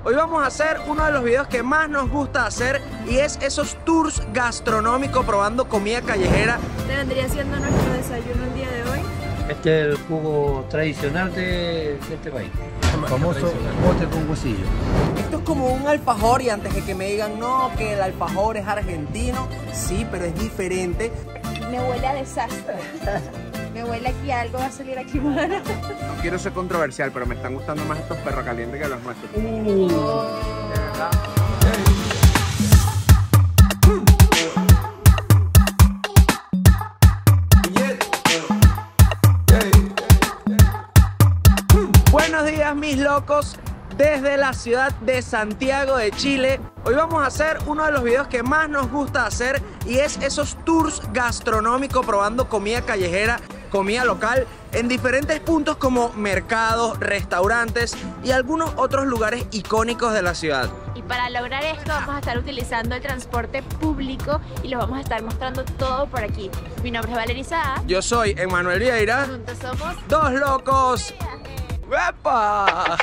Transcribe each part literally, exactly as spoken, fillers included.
Hoy vamos a hacer uno de los videos que más nos gusta hacer y es esos tours gastronómicos probando comida callejera. Este vendría siendo nuestro desayuno el día de hoy. Este es el jugo tradicional de, de este país, el famoso mote con huesillo. Esto es como un alfajor y antes de que me digan no, que el alfajor es argentino, sí, pero es diferente. Me huele a desastre. Me huele aquí, algo va a salir aquí mal. No quiero ser controversial, pero me están gustando más estos perros calientes que los nuestros. Uh, Oh. de verdad. Buenos días, mis locos, desde la ciudad de Santiago de Chile. Hoy vamos a hacer uno de los videos que más nos gusta hacer y es esos tours gastronómicos probando comida callejera, comida local en diferentes puntos como mercados, restaurantes y algunos otros lugares icónicos de la ciudad. Y para lograr esto vamos a estar utilizando el transporte público y los vamos a estar mostrando todo por aquí. Mi nombre es Valeria Saa. Yo soy Emmanuel Vieira. Juntos somos Dos locos. ¡Epa!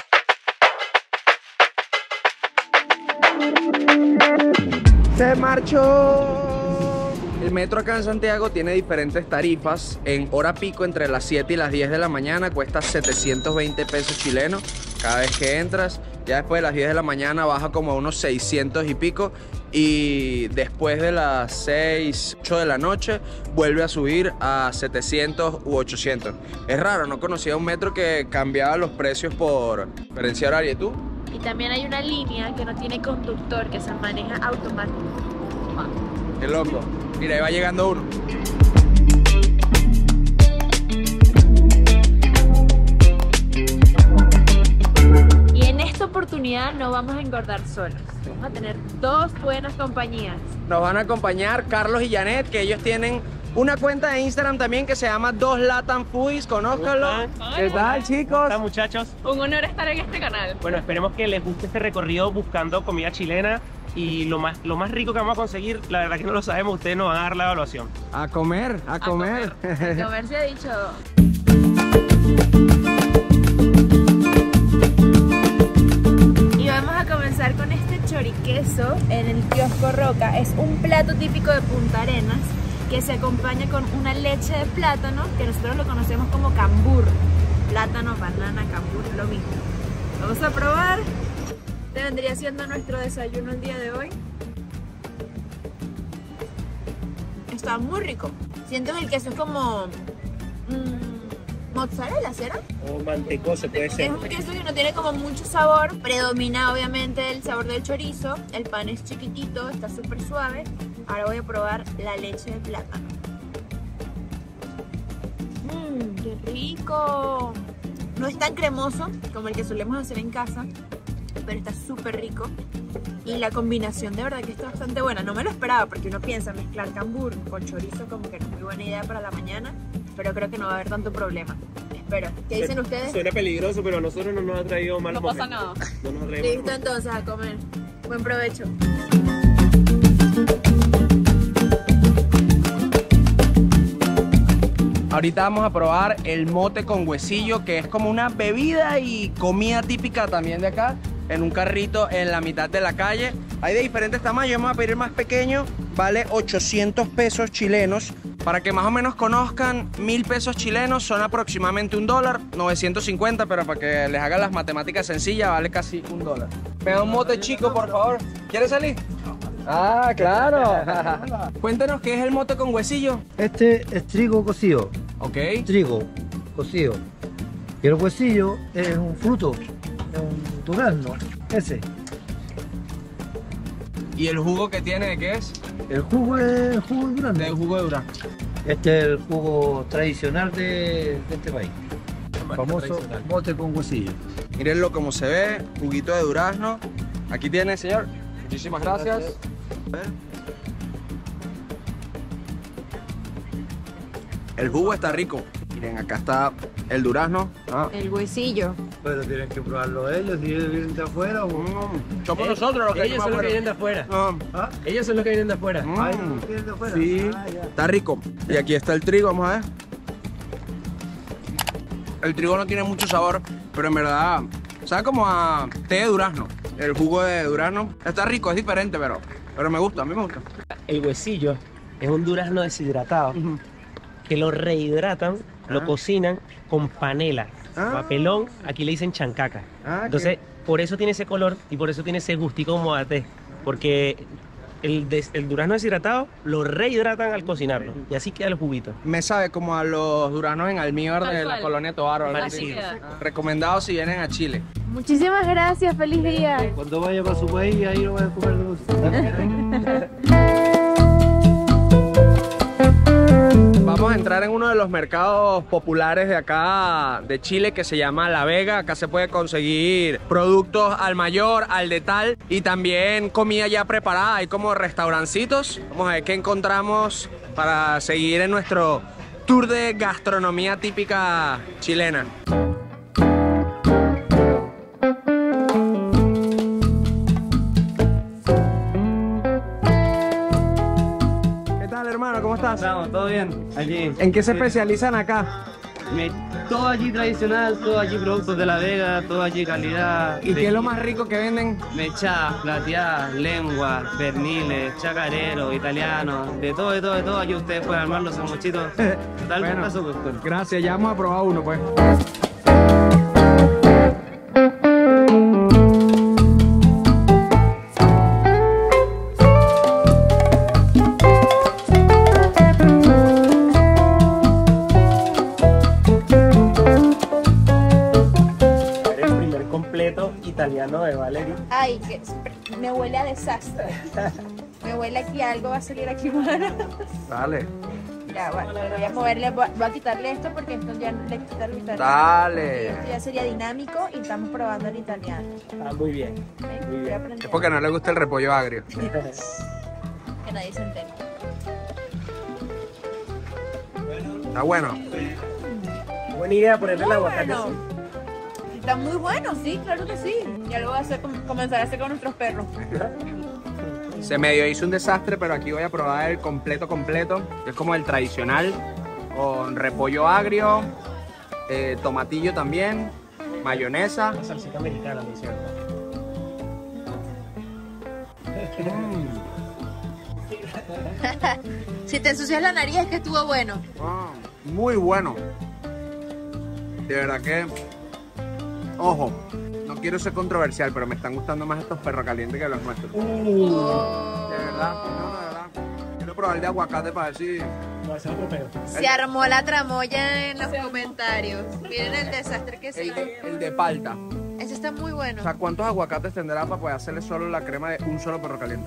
Se marchó. El metro acá en Santiago tiene diferentes tarifas. En hora pico, entre las siete y las diez de la mañana, cuesta setecientos veinte pesos chilenos cada vez que entras. Ya después de las diez de la mañana baja como a unos seiscientos y pico. Y después de las seis, ocho de la noche vuelve a subir a setecientos u ochocientos. Es raro, no conocía un metro que cambiaba los precios por diferencia horaria. ¿Y tú? y también hay una línea que no tiene conductor, que se maneja automático. Ah, qué loco. Mira, ahí va llegando uno. Y en esta oportunidad no vamos a engordar solos. Vamos a tener dos buenas compañías. Nos van a acompañar Carlos y Janet, que ellos tienen una cuenta de Instagram también que se llama Dos Latam Foodies. Conózcanlo. ¿Qué tal, chicos? ¿Cómo están, muchachos? Un honor estar en este canal. Bueno, esperemos que les guste este recorrido buscando comida chilena. Y lo más, lo más rico que vamos a conseguir, la verdad que no lo sabemos, ustedes nos van a dar la evaluación. A comer, a, a comer. comer. A comer se ha dicho. Y vamos a comenzar con este choriqueso en el kiosco Roca. Es un plato típico de Punta Arenas que se acompaña con una leche de plátano, que nosotros lo conocemos como cambur. Plátano, banana, cambur, lo mismo. Vamos a probar. Este vendría siendo nuestro desayuno el día de hoy. Está muy rico. Siento que el queso es como mmm, mozzarella, ¿será? O mantecoso puede ser. Es un queso que no tiene como mucho sabor. Predomina obviamente el sabor del chorizo. El pan es chiquitito, está súper suave. Ahora voy a probar la leche de plátano. Mmm, qué rico. No es tan cremoso como el que solemos hacer en casa, pero está súper rico. Y la combinación de verdad que está bastante buena. No me lo esperaba porque uno piensa mezclar cambur con chorizo como que no es muy buena idea para la mañana, pero creo que no va a haber tanto problema. Espero. ¿Qué dicen ustedes? Suena peligroso, pero a nosotros no nos ha traído malos momentos. No pasa nada. No nos ha traído Listo, entonces a comer. Buen provecho. Ahorita vamos a probar el mote con huesillo, que es como una bebida y comida típica también de acá, en un carrito en la mitad de la calle. Hay de diferentes tamaños, vamos a pedir el más pequeño, vale ochocientos pesos chilenos. Para que más o menos conozcan, mil pesos chilenos son aproximadamente un dólar, novecientos cincuenta, pero para que les hagan las matemáticas sencillas, vale casi un dólar. Me da un mote chico, por favor. ¿Quieres salir? Ah, claro. Cuéntanos qué es el mote con huesillo. Este es trigo cocido. Ok. Trigo cocido. Y el huesillo es un fruto, es un durazno. Ese. ¿Y el jugo que tiene de qué es? El jugo es jugo de durazno. De jugo de durazno. Este es el jugo tradicional de, de este país. El famoso mote con huesillo. Mírenlo como se ve, juguito de durazno. Aquí tiene, señor. Muchísimas gracias. gracias. A ver. El jugo está rico. Miren, acá está el durazno. Ah. El huesillo. Pero tienen que probarlo ellos, si ellos vienen de afuera o... Mm. Somos nosotros los que Ellos son los que vienen de afuera. Ah. ¿Ah? Ellos son los que vienen de afuera. Mm. Ah, ellos vienen de afuera. Sí, ah, ya. está rico. Y aquí está el trigo, vamos a ver. El trigo no tiene mucho sabor, pero en verdad sabe como a té de durazno. el jugo de durazno. Está rico, es diferente, pero, pero me gusta, a mí me gusta. El huesillo es un durazno deshidratado Ujú. que lo rehidratan, Ah. lo cocinan con panela, Ah. papelón, aquí le dicen chancaca. Ah, Entonces, por eso tiene ese color y por eso tiene ese gustico como a té, porque el, des- el durazno deshidratado lo rehidratan al cocinarlo y así queda el juguito. me sabe como a los duraznos en almíbar Tal de la cual. colonia Tovar o algo Parecido. así. Recomendado si vienen a Chile. Muchísimas gracias, feliz día. Cuando vaya para su país, ahí lo voy a comer dulce. Vamos a entrar en uno de los mercados populares de acá, de Chile, que se llama La Vega. Acá se puede conseguir productos al mayor, al de tal, y también comida ya preparada. Hay como restaurancitos. Vamos a ver qué encontramos para seguir en nuestro tour de gastronomía típica chilena. ¿Qué tal, hermano? ¿Cómo estás? Estamos, todo bien, allí. ¿En qué se especializan acá? Me- todo allí tradicional, todo allí productos de La Vega, todo allí calidad. ¿Y qué es lo más rico que venden? Mechá, plateadas, lengua, perniles, chacarero, italiano, de todo, de todo, de todo. Allí ustedes pueden armar los sanguchitos. Tal Bueno. caso, doctor. Gracias, ya vamos a probar uno, pues. El primer completo italiano de Valerie. Ay, que me huele a desastre. Me huele aquí, algo va a salir aquí mal. Dale. Ya, bueno, voy a moverle, voy a, voy a quitarle esto porque esto ya le quita el italiano. Dale. Esto ya sería dinámico y estamos probando el italiano. Ah, muy bien. ¿Ok? Muy Voy bien. a aprender. Es porque no le gusta el repollo agrio. Que nadie se entere. Está bueno. Buena idea ponerle el Muy aguacate bueno. así. Está muy bueno, sí, claro que sí. Ya lo voy a hacer, com- comenzar a hacer con nuestros perros. Se medio hizo un desastre, pero aquí voy a probar el completo completo, que es como el tradicional, con repollo agrio, eh, tomatillo también, mayonesa. La salsita americana, por cierto. Si te ensucias la nariz es que estuvo bueno. Ah, muy bueno. De verdad que, ojo, no quiero ser controversial, pero me están gustando más estos perros calientes que los nuestros. De Oh. verdad, no, de verdad. Quiero probar el de aguacate para ver si... Va a ser otro pedo. Se armó la tramoya en los comentarios. Miren el desastre que se El de, el de palta. Ese está muy bueno. O sea, ¿cuántos aguacates tendrá para poder hacerle solo la crema de un solo perro caliente?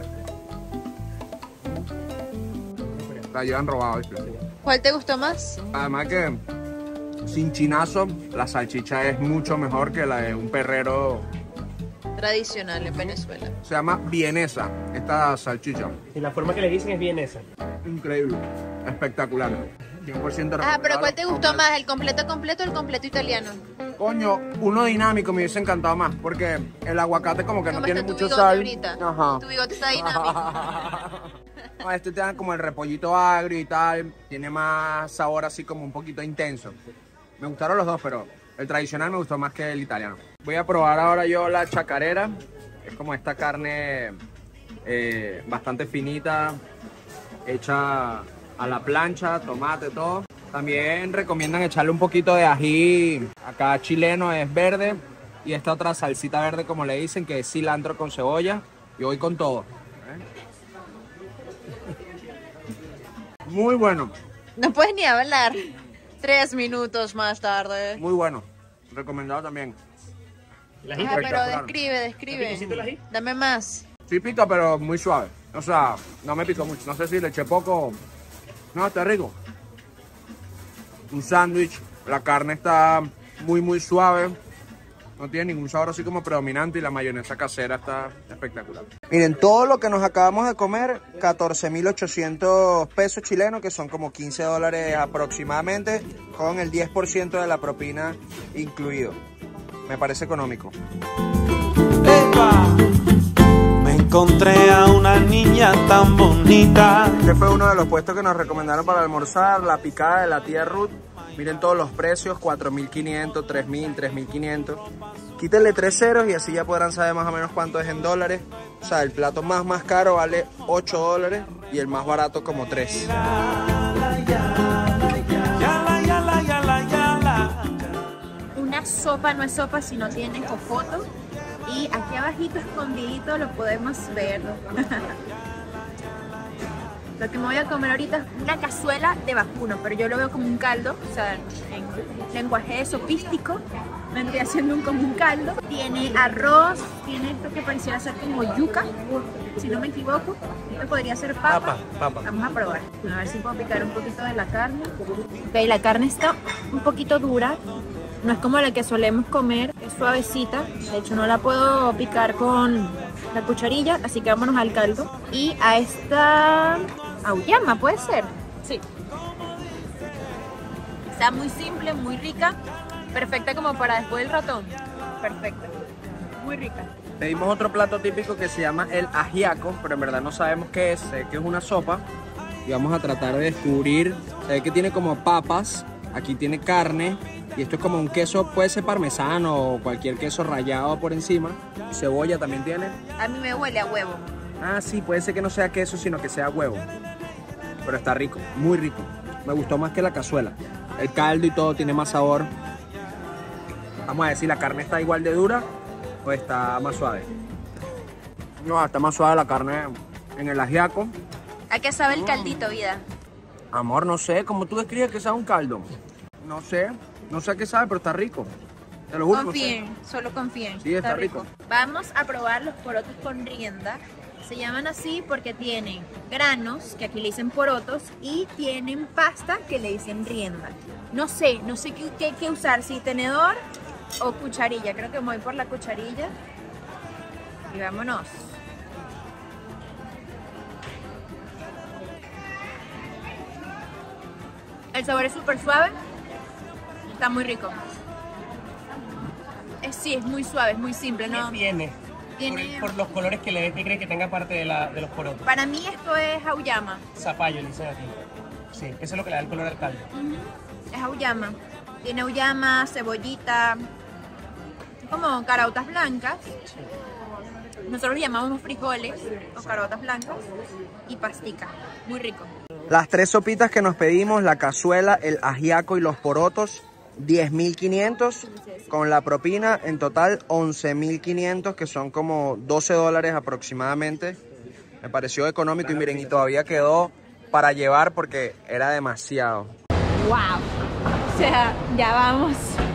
La llevan robado, ¿viste? ¿Cuál te gustó más? Además que sin chinazo, la salchicha es mucho mejor que la de un perrero. Tradicional en Venezuela. Se llama vienesa, esta salchicha. Y la forma que le dicen es bien esa. Increíble, espectacular. cien por ciento Ah, pero ¿cuál te gustó recomendable. más? ¿El completo completo o el completo italiano? Coño, uno dinámico me hubiese encantado más, porque el aguacate como que no ¿Cómo tiene está tu mucho bigote sal. ahorita? Ajá. Tu bigote está dinámico. No, este te dan como el repollito agrio y tal, tiene más sabor así como un poquito intenso. Me gustaron los dos, pero el tradicional me gustó más que el italiano. Voy a probar ahora yo la chacarera, es como esta carne eh, bastante finita, hecha a la plancha, tomate, todo. También recomiendan echarle un poquito de ají, acá chileno es verde, y esta otra salsita verde como le dicen, que es cilantro con cebolla. Yo voy con todo. Muy bueno, No puedes ni hablar. Tres minutos más tarde. muy bueno. Recomendado también. ¿El ají? Ah, pero Espectacular. describe, ¿Picosito el describe. ají? Dame más. Sí pica, pero muy suave. O sea, no me picó mucho. No sé si le eché poco. No, está rico. Un sándwich. La carne está muy, muy suave. No tiene ningún sabor así como predominante y la mayonesa casera está espectacular. Miren, todo lo que nos acabamos de comer, catorce mil ochocientos pesos chilenos, que son como quince dólares aproximadamente, con el diez por ciento de la propina incluido. Me parece económico. ¡Epa! Me encontré a una niña tan bonita. Este fue uno de los puestos que nos recomendaron para almorzar, la picada de la tía Ruth. Miren todos los precios, cuatro mil quinientos, tres mil, tres mil quinientos. Quítenle tres ceros y así ya podrán saber más o menos cuánto es en dólares. O sea, el plato más más caro vale ocho dólares y el más barato como tres. Una sopa no es sopa si no tiene jojoto. Y aquí abajito escondidito lo podemos ver. Lo que me voy a comer ahorita es una cazuela de vacuno, pero yo lo veo como un caldo, o sea, en lenguaje sopístico vendría siendo un, como un caldo. Tiene arroz, tiene esto que pareciera ser como yuca, si no me equivoco. Esto podría ser papa. Papa, papa. Vamos a probar. A ver si puedo picar un poquito de la carne. Ok, la carne está un poquito dura. No es como la que solemos comer, es suavecita. De hecho, no la puedo picar con la cucharilla, así que vámonos al caldo. Y a esta auyama, ¿puede ser? Sí. Está muy simple, muy rica. Perfecta como para después del ratón. Perfecta. Muy rica. Pedimos otro plato típico que se llama el ajiaco, pero en verdad no sabemos qué es, sé que es una sopa. Y vamos a tratar de descubrir, se ve que tiene como papas, aquí tiene carne. Y esto es como un queso, puede ser parmesano o cualquier queso rallado por encima. Cebolla también tiene. A mí me huele a huevo. Ah, sí, puede ser que no sea queso, sino que sea huevo. Pero está rico, muy rico. Me gustó más que la cazuela. El caldo y todo tiene más sabor. Vamos a ver si la carne está igual de dura o está más suave. No, está más suave la carne en el ajiaco. ¿A qué sabe el caldito, vida? Amor, no sé, ¿cómo tú describes que sabe un caldo? No sé. No sé a qué sabe, pero está rico. Te lo juro. Confíen, no sé. solo confíen. Sí, está, está rico. rico. Vamos a probar los porotos con rienda. Se llaman así porque tienen granos, que aquí le dicen porotos, y tienen pasta, que le dicen rienda. No sé, no sé qué, qué, qué usar, si tenedor o cucharilla. Creo que me voy por la cucharilla. Y vámonos. El sabor es súper suave. Está muy rico. Es, sí, es muy suave, es muy simple, ¿no? ¿Qué tiene? Tiene... Por, por los colores que le ves, ¿qué crees que tenga parte de, la, de los porotos? Para mí esto es auyama. Zapallo, le dicen aquí. Sí, eso es lo que le da el color al caldo. Uh-huh. Es auyama. Tiene auyama, cebollita, como caraotas blancas. Sí. Nosotros llamamos frijoles o caraotas blancas y pastica. Muy rico. Las tres sopitas que nos pedimos, la cazuela, el ajiaco y los porotos, diez mil quinientos. Con la propina, en total once mil quinientos, que son como doce dólares aproximadamente. Me pareció económico y miren, y todavía quedó para llevar porque era demasiado. ¡Wow! O sea, ya vamos.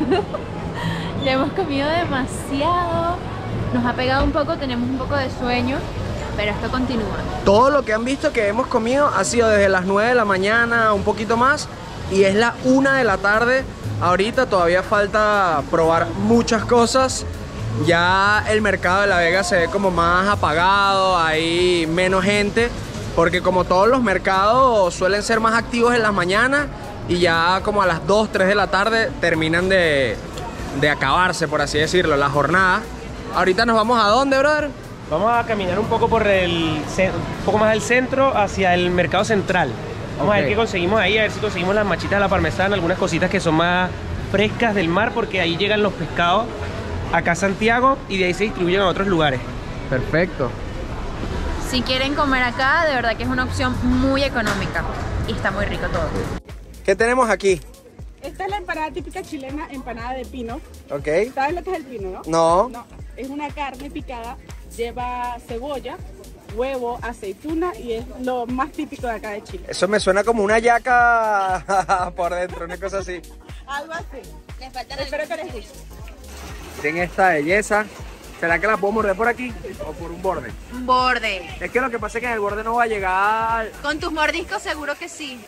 Ya hemos comido demasiado. Nos ha pegado un poco, tenemos un poco de sueño. Pero esto continúa. Todo lo que han visto que hemos comido ha sido desde las nueve de la mañana, un poquito más, y es la una de la tarde. Ahorita todavía falta probar muchas cosas. Ya el mercado de La Vega se ve como más apagado, hay menos gente, porque como todos los mercados suelen ser más activos en las mañanas y ya como a las dos, tres de la tarde terminan de, de acabarse, por así decirlo, la jornada. Ahorita nos vamos a ¿dónde, brother? Vamos a caminar un poco por el un poco más al centro hacia el mercado central. Vamos okay. a ver qué conseguimos ahí, a ver si conseguimos las machitas de la parmesana, algunas cositas que son más frescas del mar, porque ahí llegan los pescados acá a Santiago y de ahí se distribuyen a otros lugares. Perfecto. Si quieren comer acá, de verdad que es una opción muy económica y está muy rico todo. ¿Qué tenemos aquí? Esta es la empanada típica chilena, empanada de pino. Ok. ¿Sabes lo que es el pino, no? No. No, es una carne picada. Lleva cebolla, huevo, aceituna y es lo más típico de acá de Chile. Eso me suena como una yaca por dentro, una cosa así. Algo así. Les falta Espero que les guste. Tienen esta belleza. ¿Será que la puedo morder por aquí o por un borde? Un borde. Es que lo que pasa es que en el borde no va a llegar. Con tus mordiscos seguro que sí.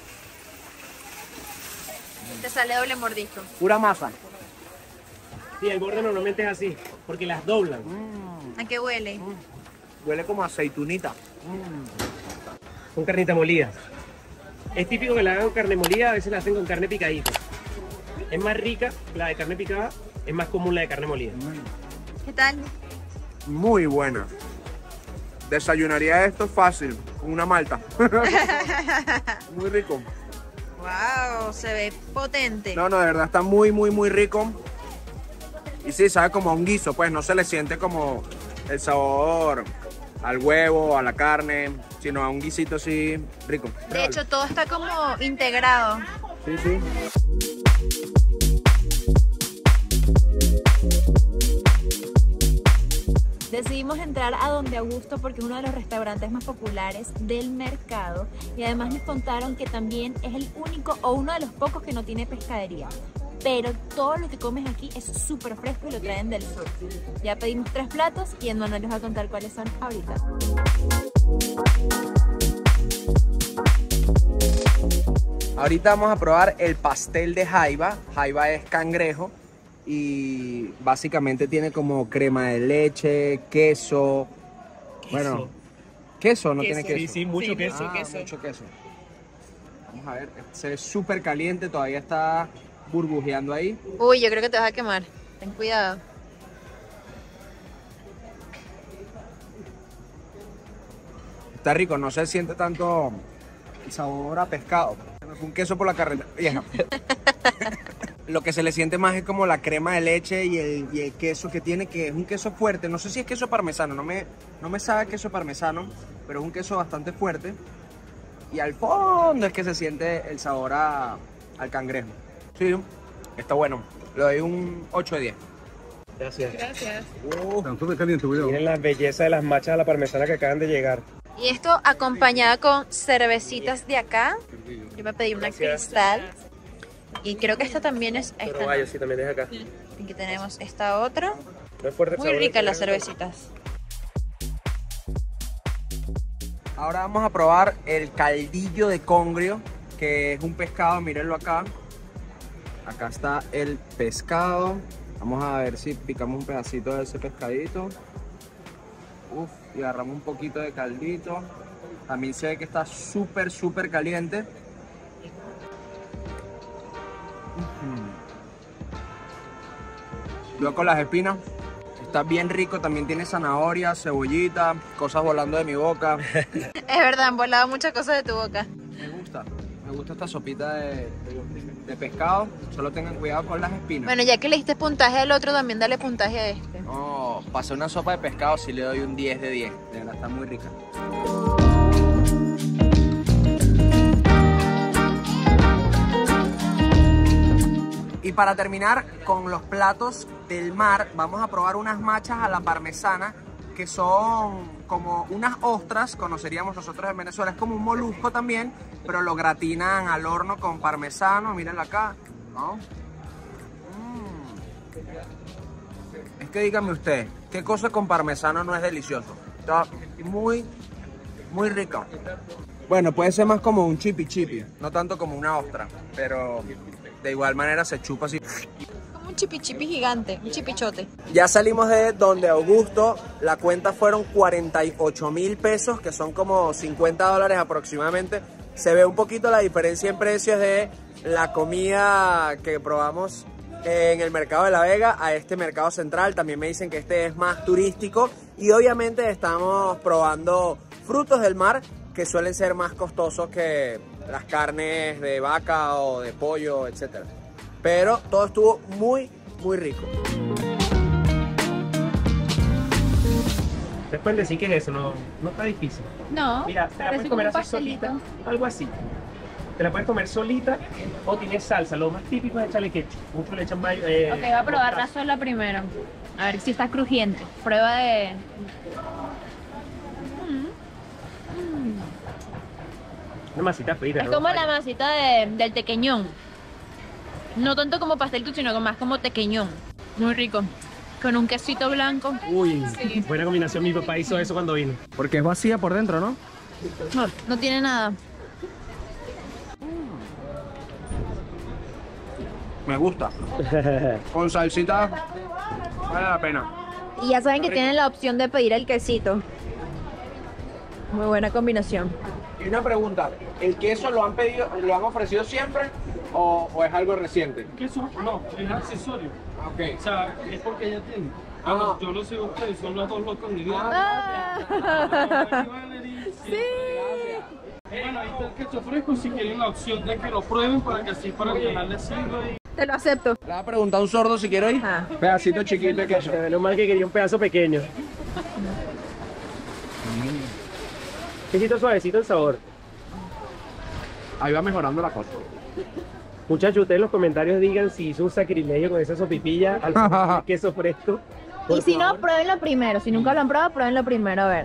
Te sale doble mordisco. Pura masa. Sí, el borde normalmente es así, porque las doblan. Mm. ¿A qué huele? Mm. Huele como aceitunita. Mm. Con carnita molida. Es típico que la hagan con carne molida, a veces la hacen con carne picadita. Es más rica la de carne picada, es más común la de carne molida. ¿Qué tal? Muy buena. Desayunaría esto fácil, con una malta. Muy rico. Wow, se ve potente. No, no, de verdad está muy, muy, muy rico. Y sí, sabe como a un guiso, pues no se le siente como el sabor al huevo, a la carne, sino a un guisito así rico. De hecho, todo está como integrado. Sí, sí. Decidimos entrar a Donde Augusto porque es uno de los restaurantes más populares del mercado y además nos contaron que también es el único o uno de los pocos que no tiene pescadería. Pero todo lo que comes aquí es súper fresco y lo traen del sur. Ya pedimos tres platos y Emmanuel les va a contar cuáles son ahorita. Ahorita vamos a probar el pastel de jaiba. Jaiba es cangrejo y básicamente tiene como crema de leche, queso. queso. Bueno, queso, no queso, tiene queso. Sí, sí, mucho sí, queso. Ah, queso. mucho queso. Vamos a ver, se ve súper caliente, todavía está burbujeando ahí. Uy, yo creo que te vas a quemar. Ten cuidado. Está rico, no se siente tanto el sabor a pescado. Un queso por la carretera vieja. Lo que se le siente más es como la crema de leche y el, y el queso que tiene, que es un queso fuerte. No sé si es queso parmesano, no me, no me sabe queso parmesano, pero es un queso bastante fuerte. Y al fondo es que se siente el sabor a, al cangrejo. Sí, está bueno. Le doy un ocho de diez. Gracias. Gracias. Uh, Están súper calientes, cuidado. Miren la belleza de las machas a la parmesana que acaban de llegar. Y esto acompañada con cervecitas de acá. Yo me pedí una Gracias. Cristal. Y creo que esta también es esta. Pero vaya, sí, también es acá. Aquí tenemos esta otra. No es fuerte el Muy sabor, ricas es las fuerte. cervecitas. ahora vamos a probar el caldillo de congrio, que es un pescado, mírenlo acá. Acá está el pescado. Vamos a ver si picamos un pedacito de ese pescadito. Uf, y agarramos un poquito de caldito. También se ve que está súper, súper caliente. Luego con las espinas. Está bien rico, también tiene zanahoria, cebollita, cosas volando de mi boca. Es verdad, han volado muchas cosas de tu boca. Me gusta, me gusta esta sopita de, de pescado. Solo tengan cuidado con las espinas. Bueno, ya que le diste puntaje al otro, también dale puntaje a este. No, pasé una sopa de pescado, sí le doy un diez de diez. De verdad, está muy rica. Y para terminar con los platos del mar, vamos a probar unas machas a la parmesana, que son como unas ostras, conoceríamos nosotros en Venezuela. Es como un molusco también, pero lo gratinan al horno con parmesano. Mírenla acá, ¿no? Mm. Es que díganme ustedes, ¿qué cosa con parmesano no es delicioso? Está muy, muy rico. Bueno, puede ser más como un chipi chipi, no tanto como una ostra, pero de igual manera se chupa así. Como un chipi chipi gigante, un chipichote. Ya salimos de Donde Augusto, la cuenta fueron cuarenta y ocho mil pesos, que son como cincuenta dólares aproximadamente. Se ve un poquito la diferencia en precios de la comida que probamos en el mercado de La Vega a este mercado central. También me dicen que este es más turístico y obviamente estamos probando frutos del mar que suelen ser más costosos que las carnes de vaca o de pollo, etcétera. Pero todo estuvo muy, muy rico. Ustedes pueden decir que es eso, no, no está difícil. No, Mira, te la puedes comer así solita, algo así. Te la puedes comer solita o tienes salsa. Lo más típico es echarle ketchup. Muchos le echan mayo. Eh, Ok, voy a probarla sola primero. A ver si está crujiente. Prueba de... Una masita frita, Es ¿no? como la masita de- del tequeñón. No tanto como pastel tú, sino más como tequeñón. Muy rico. Con un quesito blanco. Uy, buena combinación. Mi papá hizo eso cuando vino. Porque es vacía por dentro, ¿no? No, no tiene nada. Me gusta. Con salsita vale la pena. Y ya saben que tienen la opción de pedir el quesito. Muy buena combinación. Y una pregunta, ¿el queso lo han pedido, lo han ofrecido siempre o, o es algo reciente? Queso, no, es accesorio. Ok. O sea, es porque ella tiene. Ah. Ah, yo lo sé ustedes, son las dos locas ingredientes. Sí. Bueno, ahí está el queso fresco si quieren la opción de que lo prueben para que así para que la les sirva. Te lo acepto. Le voy a preguntar a un sordo si quiero ir. Ah. Pedacito chiquito de queso. Menos mal que quería un pedazo pequeño. Quesito suavecito el sabor. Ahí va mejorando la cosa. Muchachos, ustedes en los comentarios digan si hizo un sacrilegio con esa sopipilla al poner queso fresco. Y si no, pruébenlo primero. Si nunca lo han probado, pruébenlo primero, a ver.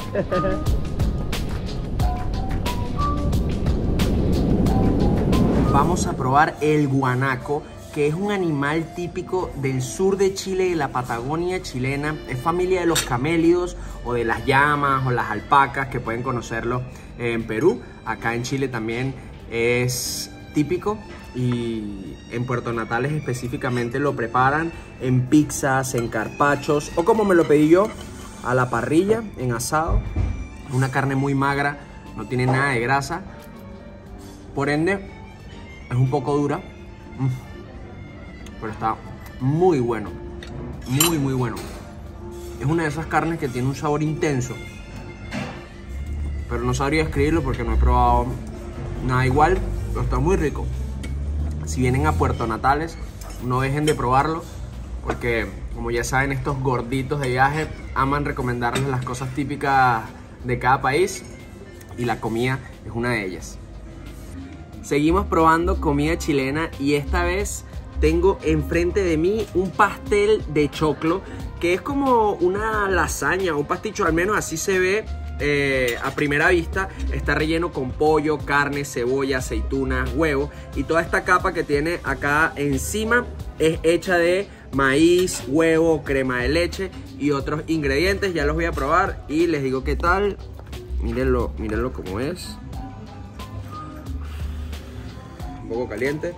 Vamos a probar el guanaco, que es un animal típico del sur de Chile y la Patagonia chilena. Es familia de los camélidos o de las llamas o las alpacas, que pueden conocerlo en Perú. Acá en Chile también es típico y en Puerto Natales específicamente lo preparan en pizzas, en carpachos o como me lo pedí yo, a la parrilla, en asado. Una carne muy magra, no tiene nada de grasa, por ende es un poco dura, pero está muy bueno, muy muy bueno. Es una de esas carnes que tiene un sabor intenso, pero no sabría escribirlo porque no he probado nada igual, pero está muy rico. Si vienen a Puerto Natales, no dejen de probarlo, porque como ya saben, estos gorditos de viaje aman recomendarles las cosas típicas de cada país y la comida es una de ellas. Seguimos probando comida chilena y esta vez tengo enfrente de mí un pastel de choclo, que es como una lasaña, un pasticho, al menos así se ve eh, a primera vista. Está relleno con pollo, carne, cebolla, aceitunas, huevo, y toda esta capa que tiene acá encima es hecha de maíz, huevo, crema de leche y otros ingredientes. Ya los voy a probar y les digo qué tal. Mírenlo, mírenlo cómo es. Un poco caliente.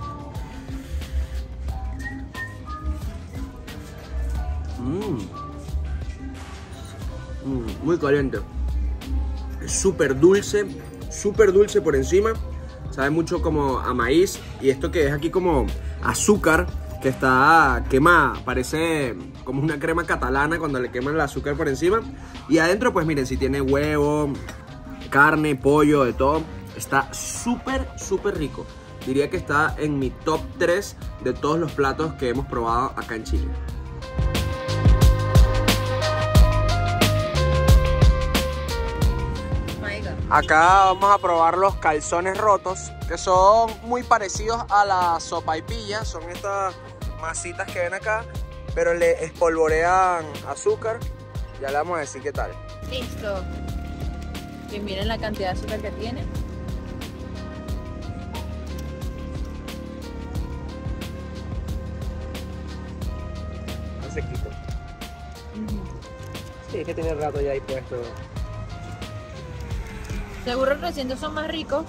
Mm. Mm, muy caliente. Es súper dulce, súper dulce por encima. Sabe mucho como a maíz. Y esto que es aquí como azúcar, que está quemada. Parece como una crema catalana cuando le queman el azúcar por encima. Y adentro pues miren, si tiene huevo, carne, pollo, de todo. Está súper, súper rico. Diría que está en mi top tres de todos los platos que hemos probado acá en Chile. Acá vamos a probar los calzones rotos, que son muy parecidos a la sopaipilla. Son estas masitas que ven acá, pero le espolvorean azúcar. Ya le vamos a decir qué tal. Listo. Y miren la cantidad de azúcar que tiene. Está sequito. Sí, es que tiene rato ya ahí puesto. Seguro los recientes son más ricos.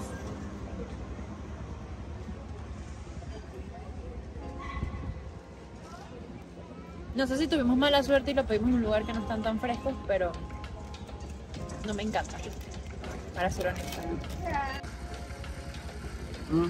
No sé si tuvimos mala suerte y lo pedimos en un lugar que no están tan frescos, pero no me encanta, para ser honesta. Mm.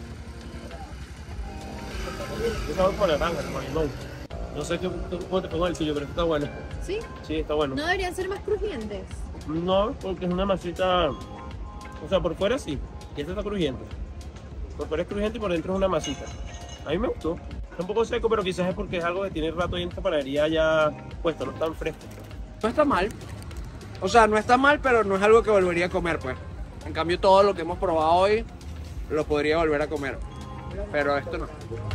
Yo sabor por naranja, no. No sé qué, cómo te pongo el tuyo, pero está bueno. ¿Sí? Sí, está bueno. ¿No deberían ser más crujientes? No, porque es una masita, o sea, por fuera sí, y esta está crujiente. Por fuera es crujiente y por dentro es una masita. A mí me gustó. Está un poco seco, pero quizás es porque es algo que tiene rato ahí en esta panadería ya puesto, no es tan fresco. No está mal. O sea, no está mal, pero no es algo que volvería a comer, pues. En cambio, todo lo que hemos probado hoy lo podría volver a comer. Pero esto no.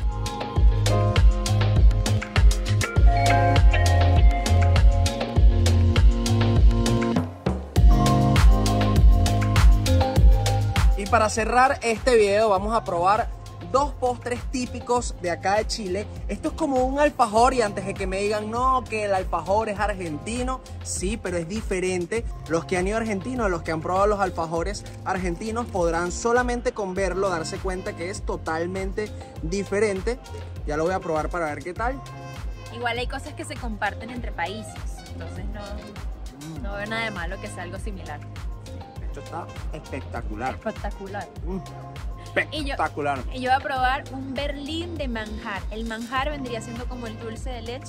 Y para cerrar este video vamos a probar dos postres típicos de acá de Chile. Esto es como un alfajor, y antes de que me digan no, que el alfajor es argentino, sí, pero es diferente. Los que han ido a Argentina, los que han probado los alfajores argentinos, podrán solamente con verlo darse cuenta que es totalmente diferente. Ya lo voy a probar para ver qué tal. Igual hay cosas que se comparten entre países, entonces no, no veo nada de malo que sea algo similar. Esto está espectacular. Espectacular. Mm. Espectacular. Y yo, y yo voy a probar un berlín de manjar. El manjar vendría siendo como el dulce de leche.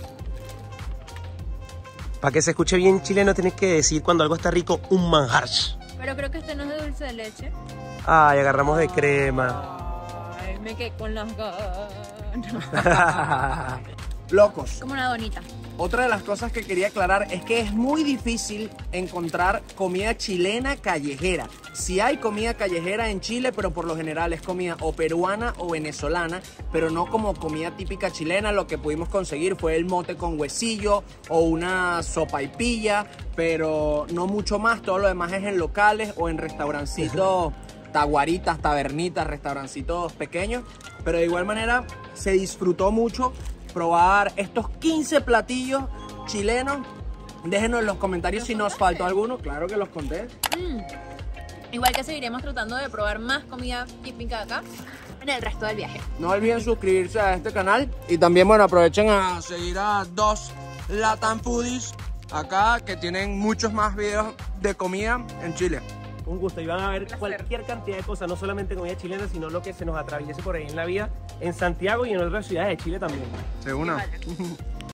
Para que se escuche bien chileno tienes que decir cuando algo está rico, un manjar. Pero creo que este no es de dulce de leche. Ay, agarramos de crema. Ay, me quedé con las ganas. no. Locos. Como una donita. Otra de las cosas que quería aclarar es que es muy difícil encontrar comida chilena callejera. Sí hay comida callejera en Chile, pero por lo general es comida o peruana o venezolana, pero no como comida típica chilena. Lo que pudimos conseguir fue el mote con huesillo o una sopaipilla, pero no mucho más. Todo lo demás es en locales o en restaurancitos, taguaritas, tabernitas, restaurancitos pequeños. Pero de igual manera se disfrutó mucho probar estos quince platillos chilenos. Déjenos en los comentarios si nos faltó alguno. Claro que los conté. Mm. Igual que seguiremos tratando de probar más comida típica de acá en el resto del viaje. No olviden suscribirse a este canal. Y también, bueno, aprovechen a seguir a dos Latam Foodies acá, que tienen muchos más videos de comida en Chile. Un gusto, y van a ver cualquier cantidad de cosas, no solamente comida chilena, sino lo que se nos atraviese por ahí en la vida, en Santiago y en otras ciudades de Chile también. De una.